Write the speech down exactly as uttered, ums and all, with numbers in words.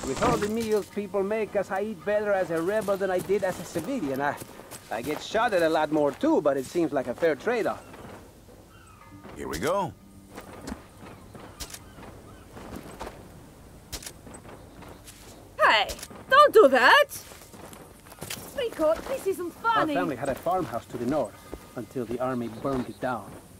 With all the meals people make us, I eat better as a rebel than I did as a civilian. I, I get shot at a lot more too, but it seems like a fair trade-off. Here we go. Hey, don't do that! Rico, this isn't Our funny. family had a farmhouse to the north until the army burned it down.